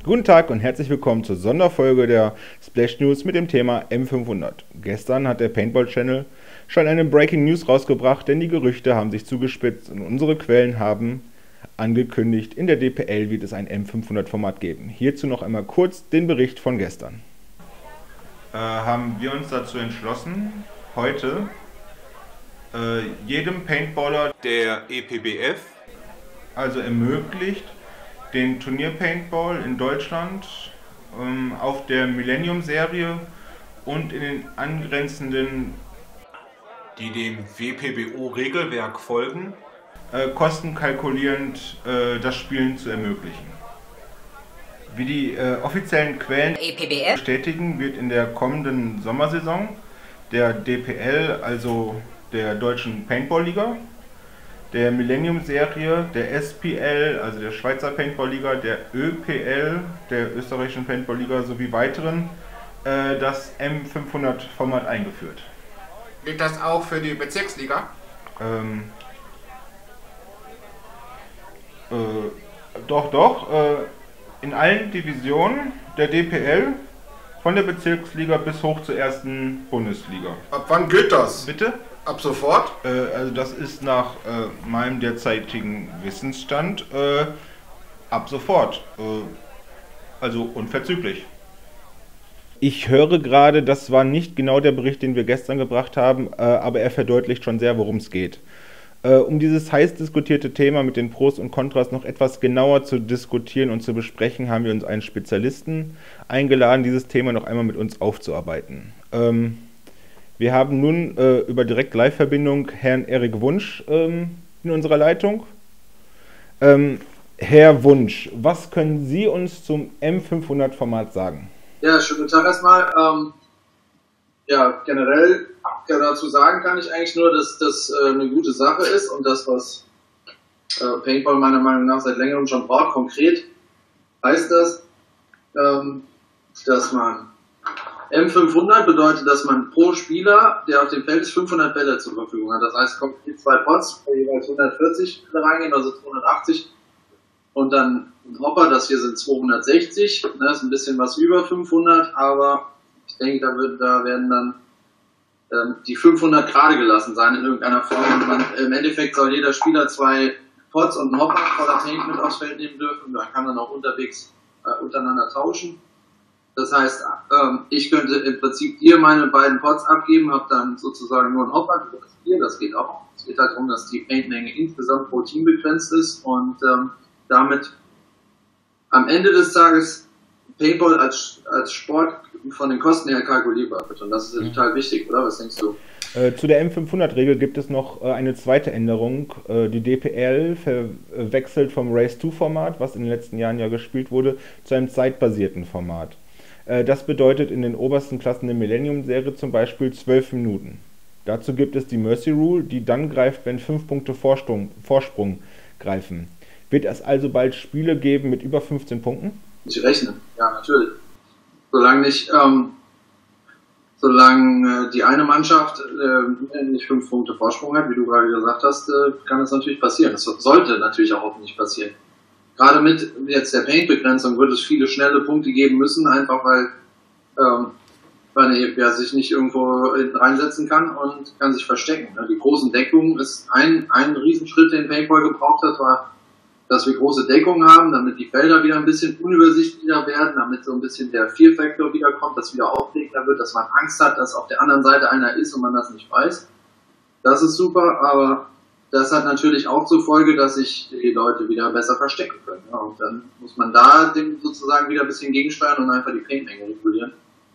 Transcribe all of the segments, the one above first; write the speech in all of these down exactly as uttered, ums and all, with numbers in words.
Guten Tag und herzlich willkommen zur Sonderfolge der Splash News mit dem Thema M fünfhundert. Gestern hat der Paintball Channel schon eine Breaking News rausgebracht, denn die Gerüchte haben sich zugespitzt und unsere Quellen haben angekündigt, in der D P L wird es ein M fünfhundert Format geben. Hierzu noch einmal kurz den Bericht von gestern. Äh, haben wir uns dazu entschlossen, heute äh, jedem Paintballer der E P B F also ermöglicht, den Turnier-Paintball in Deutschland ähm, auf der Millennium-Serie und in den angrenzenden, die dem W P B O-Regelwerk folgen, äh, kostenkalkulierend äh, das Spielen zu ermöglichen. Wie die äh, offiziellen Quellen E P B F bestätigen, wird in der kommenden Sommersaison der D P L, also der Deutschen Paintball-Liga, der Millennium-Serie, der S P L, also der Schweizer Paintball-Liga, der Ö P L, der österreichischen Paintball-Liga sowie weiteren äh, das M fünfhundert Format eingeführt. Gilt das auch für die Bezirksliga? Ähm, äh, doch, doch, äh, in allen Divisionen der D P L, von der Bezirksliga bis hoch zur ersten Bundesliga. Ab wann gilt das? Bitte? Ab sofort? Äh, also das ist nach äh, meinem derzeitigen Wissensstand äh, ab sofort, äh, also unverzüglich. Ich höre gerade, das war nicht genau der Bericht, den wir gestern gebracht haben, äh, aber er verdeutlicht schon sehr, worum es geht. Äh, um dieses heiß diskutierte Thema mit den Pros und Kontras noch etwas genauer zu diskutieren und zu besprechen, haben wir uns einen Spezialisten eingeladen, dieses Thema noch einmal mit uns aufzuarbeiten. Ähm, Wir haben nun äh, über Direkt-Live-Verbindung Herrn Erik Wunsch ähm, in unserer Leitung. Ähm, Herr Wunsch, was können Sie uns zum M fünfhundert Format sagen? Ja, schönen guten Tag erstmal. Ähm, ja, generell dazu sagen kann ich eigentlich nur, dass das äh, eine gute Sache ist und das, was äh, Paintball meiner Meinung nach seit längerem schon braucht. Konkret heißt das, ähm, dass man M fünfhundert bedeutet, dass man pro Spieler, der auf dem Feld ist, fünfhundert Bälle zur Verfügung hat. Das heißt, kommt hier zwei Pots, wo jeweils hundertvierzig Bälle reingehen, also zweihundertachtzig. Und dann ein Hopper, das hier sind zweihundertsechzig. Das ist ein bisschen was über fünfhundert, aber ich denke, da, wird, da werden dann ähm, die fünfhundert gerade gelassen sein in irgendeiner Form. Und man, im Endeffekt soll jeder Spieler zwei Pots und einen Hopper voller Tank mit aufs Feld nehmen dürfen. Da kann man auch unterwegs äh, untereinander tauschen. Das heißt, ich könnte im Prinzip dir meine beiden Pots abgeben, habe dann sozusagen nur einen Hopper, das geht auch. Es geht halt darum, dass die Paintmenge insgesamt pro Team begrenzt ist und ähm, damit am Ende des Tages Paintball als, als Sport von den Kosten her kalkulierbar wird. Und das ist ja total wichtig, oder? Was denkst du? Äh, zu der M fünfhundert-Regel gibt es noch äh, eine zweite Änderung. Äh, die D P L verwechselt vom Race zwei Format, was in den letzten Jahren ja gespielt wurde, zu einem zeitbasierten Format. Das bedeutet in den obersten Klassen der Millennium-Serie zum Beispiel zwölf Minuten. Dazu gibt es die Mercy Rule, die dann greift, wenn fünf Punkte Vorsprung, Vorsprung greifen. Wird es also bald Spiele geben mit über fünfzehn Punkten? Ich rechne, ja natürlich. Solange nicht, ähm, solange äh, die eine Mannschaft äh, nicht fünf Punkte Vorsprung hat, wie du gerade gesagt hast, äh, kann das natürlich passieren. Das sollte natürlich auch hoffentlich passieren. Gerade mit jetzt der Paint-Begrenzung wird es viele schnelle Punkte geben müssen, einfach weil ähm, man ja, sich nicht irgendwo reinsetzen kann und kann sich verstecken. Die großen Deckungen ist ein, ein Riesenschritt, den Paintball gebraucht hat, war, dass wir große Deckungen haben, damit die Felder wieder ein bisschen unübersichtlicher werden, damit so ein bisschen der Fear-Factor wiederkommt, dass wieder aufregender wird, dass man Angst hat, dass auf der anderen Seite einer ist und man das nicht weiß. Das ist super, aber das hat natürlich auch zur Folge, dass sich die Leute wieder besser verstecken können. Ja, und dann muss man da dem sozusagen wieder ein bisschen gegensteuern und einfach die Paintmenge regulieren.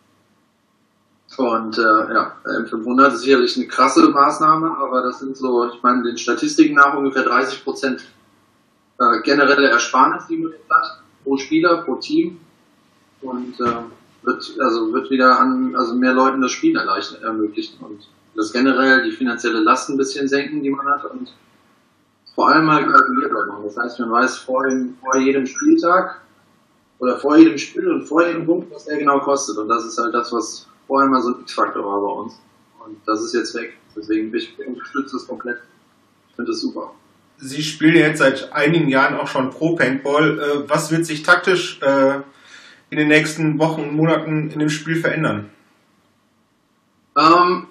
Und äh, ja, M fünfhundert ist sicherlich eine krasse Maßnahme, aber das sind so, ich meine, den Statistiken nach ungefähr dreißig Prozent äh, generelle Ersparnis, die man jetzt hat, pro Spieler, pro Team. Und äh, wird also wird wieder an also mehr Leuten das Spiel ermöglichen und das generell die finanzielle Last ein bisschen senken, die man hat und vor allem mal kalkulierbar machen. Das heißt, man weiß vor, dem, vor jedem Spieltag oder vor jedem Spiel und vor jedem Punkt, was der genau kostet. Und das ist halt das, was vorher mal so ein X-Faktor war bei uns. Und das ist jetzt weg. Deswegen ich unterstütze das komplett. Ich finde das super. Sie spielen jetzt seit einigen Jahren auch schon Pro Paintball. Was wird sich taktisch in den nächsten Wochen und Monaten in dem Spiel verändern? Ähm,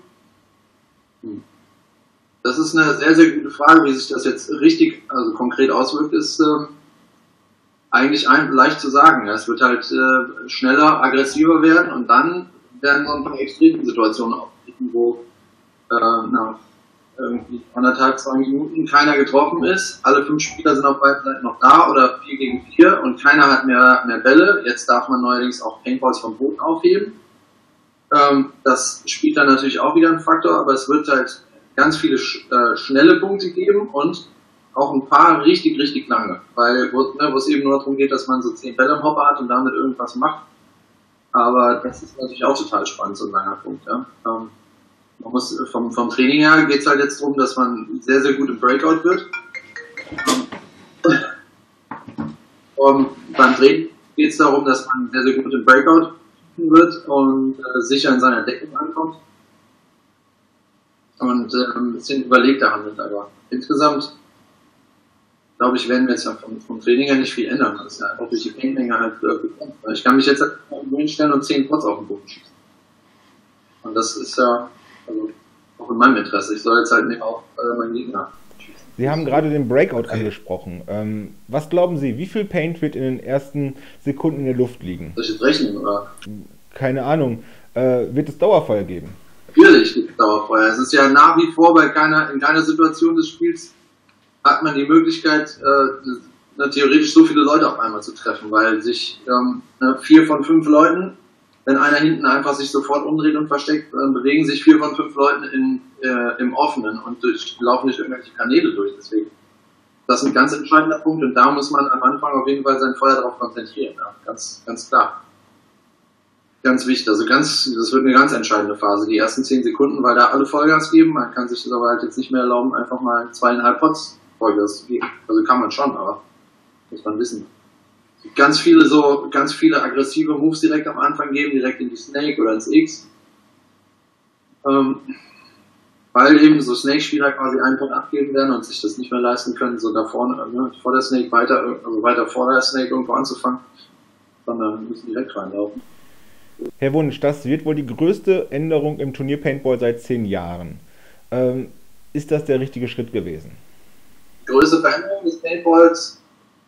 das ist eine sehr, sehr gute Frage. Wie sich das jetzt richtig, also konkret auswirkt, ist äh, eigentlich ein, leicht zu sagen. Es wird halt äh, schneller, aggressiver werden und dann werden so ein paar Extremsituationen auftreten, wo äh, nach irgendwie anderthalb, zwei Minuten keiner getroffen ist. Alle fünf Spieler sind auf beiden Seiten noch da oder vier gegen vier und keiner hat mehr, mehr Bälle. Jetzt darf man neuerdings auch Paintballs vom Boden aufheben. Ähm, das spielt dann natürlich auch wieder ein Faktor, aber es wird halt ganz viele sch äh, schnelle Punkte geben und auch ein paar richtig, richtig lange. Weil, wo, ne, wo es eben nur darum geht, dass man so zehn Bälle im Hopper hat und damit irgendwas macht. Aber das ist natürlich auch total spannend, so ein langer Punkt. Ja. Ähm, man muss, vom, vom Training her geht es halt jetzt darum, dass man sehr, sehr gut im Breakout wird. Und beim Training geht es darum, dass man sehr, sehr gut im Breakout wird und äh, sicher in seiner Deckung ankommt. Und äh, ein bisschen überlegter handelt. Aber insgesamt, glaube ich, werden wir jetzt ja vom, vom Training her nicht viel ändern. Das ist ja auch durch die Paintmenge halt bekommen. Ich kann mich jetzt auf den Boden stellen und zehn Pots auf den Boden schießen. Und das ist ja also auch in meinem Interesse. Ich soll jetzt halt nicht auf äh, meinen Gegner schießen. Sie haben gerade den Breakout angesprochen. Ähm, was glauben Sie, wie viel Paint wird in den ersten Sekunden in der Luft liegen? Soll ich jetzt rechnen, oder? Keine Ahnung. Äh, wird es Dauerfeuer geben? Natürlich gibt es Dauerfeuer. Es ist ja nach wie vor bei keiner, in keiner Situation des Spiels hat man die Möglichkeit, äh, theoretisch so viele Leute auf einmal zu treffen, weil sich ähm, vier von fünf Leuten, wenn einer hinten einfach sich sofort umdreht und versteckt, dann bewegen sich vier von fünf Leuten in, äh, im Offenen und durch, laufen nicht irgendwelche Kanäle durch. Deswegen, das ist ein ganz entscheidender Punkt und da muss man am Anfang auf jeden Fall sein Feuer darauf konzentrieren. Ja? Ganz, ganz klar. Ganz wichtig, also ganz, das wird eine ganz entscheidende Phase, die ersten zehn Sekunden, weil da alle Vollgas geben. Man kann sich das aber halt jetzt nicht mehr erlauben, einfach mal zweieinhalb Pots Vollgas zu geben. Also kann man schon, aber muss man wissen. Ganz viele so, ganz viele aggressive Moves direkt am Anfang geben, direkt in die Snake oder ins X. Ähm, weil eben so Snake-Spieler quasi einen Pot abgeben werden und sich das nicht mehr leisten können, so da vorne, ne, vor der Snake weiter, also weiter vor der Snake irgendwo anzufangen, sondern müssen direkt reinlaufen. Herr Wunsch, das wird wohl die größte Änderung im Turnier-Paintball seit zehn Jahren. Ähm, ist das der richtige Schritt gewesen? Die größte Veränderung des Paintballs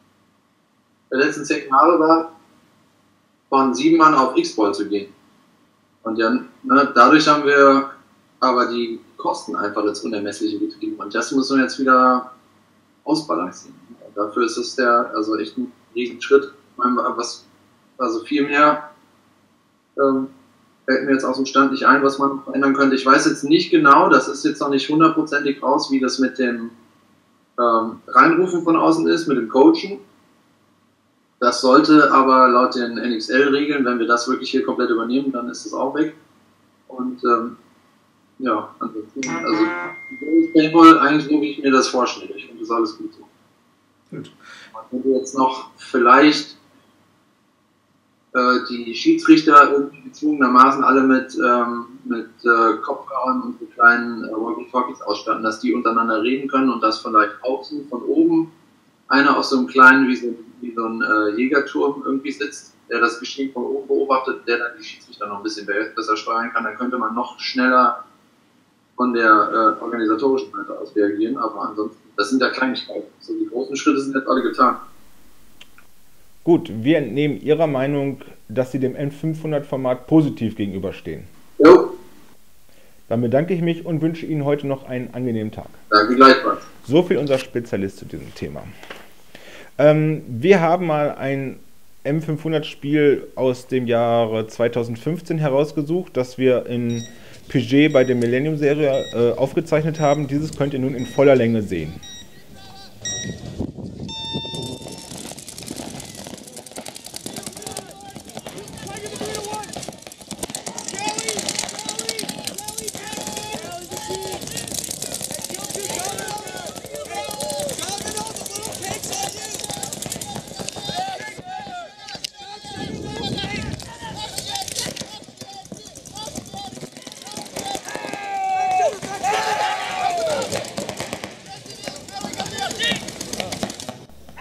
der letzten zehn Jahre war, von sieben Mann auf X-Ball zu gehen. Und ja, ne, dadurch haben wir aber die Kosten einfach ins Unermessliche getrieben. Und das muss man jetzt wieder ausbalancieren. Und dafür ist es der, also echt ein Riesenschritt. Was, also viel mehr ähm, fällt mir jetzt aus dem Stand nicht ein, was man noch verändern könnte. Ich weiß jetzt nicht genau, das ist jetzt noch nicht hundertprozentig raus, wie das mit dem ähm, Reinrufen von außen ist, mit dem Coachen. Das sollte aber laut den N X L-Regeln, wenn wir das wirklich hier komplett übernehmen, dann ist das auch weg. Und ähm, ja, ansonsten, also Paintball eigentlich so, wie ich mir das vorstelle. Ich finde das alles gut so. Gut. Man könnte jetzt noch vielleicht äh, die Schiedsrichter irgendwie gezwungenermaßen alle mit, ähm, mit äh, Kopfhörern und so kleinen äh, Walkie-Talkies ausstatten, dass die untereinander reden können und das vielleicht außen von oben einer aus so einem kleinen, wie so, wie so ein äh, Jägerturm irgendwie sitzt, der das Geschehen von oben beobachtet, der dann die Schiedsrichter noch ein bisschen besser steuern kann, dann könnte man noch schneller von der äh, organisatorischen Seite aus reagieren, aber ansonsten, das sind ja Kleinigkeiten. So, die großen Schritte sind jetzt alle getan. Gut, wir entnehmen Ihrer Meinung, dass Sie dem M fünfhundert-Format positiv gegenüberstehen. Jo. Dann bedanke ich mich und wünsche Ihnen heute noch einen angenehmen Tag. Danke gleichfalls. So viel unser Spezialist zu diesem Thema. Ähm, wir haben mal ein M fünfhundert-Spiel aus dem Jahre zweitausendfünfzehn herausgesucht, das wir in P G bei der Millennium-Serie äh, aufgezeichnet haben. Dieses könnt ihr nun in voller Länge sehen.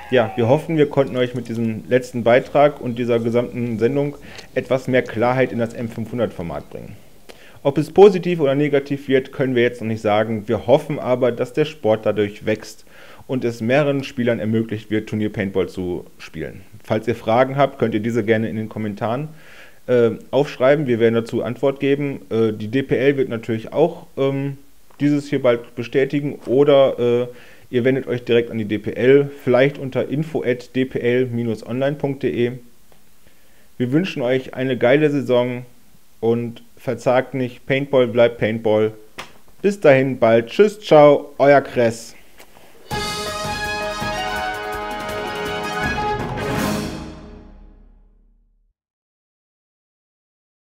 Ja, wir hoffen, wir konnten euch mit diesem letzten Beitrag und dieser gesamten Sendung etwas mehr Klarheit in das M fünfhundert-Format bringen. Ob es positiv oder negativ wird, können wir jetzt noch nicht sagen. Wir hoffen aber, dass der Sport dadurch wächst und es mehreren Spielern ermöglicht wird, Turnier-Paintball zu spielen. Falls ihr Fragen habt, könnt ihr diese gerne in den Kommentaren äh, aufschreiben. Wir werden dazu Antwort geben. Äh, die D P L wird natürlich auch ähm, dieses hier bald bestätigen oder äh, ihr wendet euch direkt an die D P L, vielleicht unter info at d p l dash online punkt de. Wir wünschen euch eine geile Saison und verzagt nicht, Paintball bleibt Paintball. Bis dahin bald. Tschüss, ciao, euer Kress.